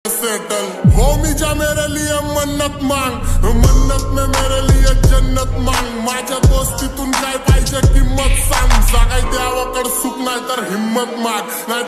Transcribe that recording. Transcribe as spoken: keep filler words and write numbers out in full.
Settle हो मीजा मेरे लिए मन्नत मांग, मन्नत में मेरे लिए जन्नत मांग. माझ्या दोस्तीतून काय पाहिजे किंमत सांग, जागाय द्यावाकड सुख नाही तर हिम्मत माग.